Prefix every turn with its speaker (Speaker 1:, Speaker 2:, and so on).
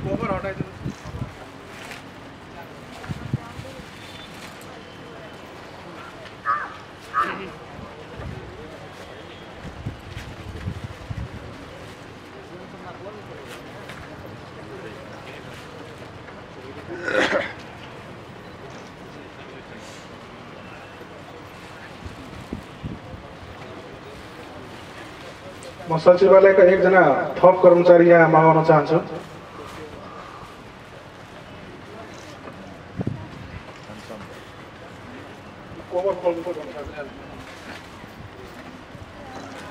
Speaker 1: म सचिवालयका एकजना थप कर्मचारी यहाँ मागाउन चाहन्छु। कोवर खोल्नु पर्छ।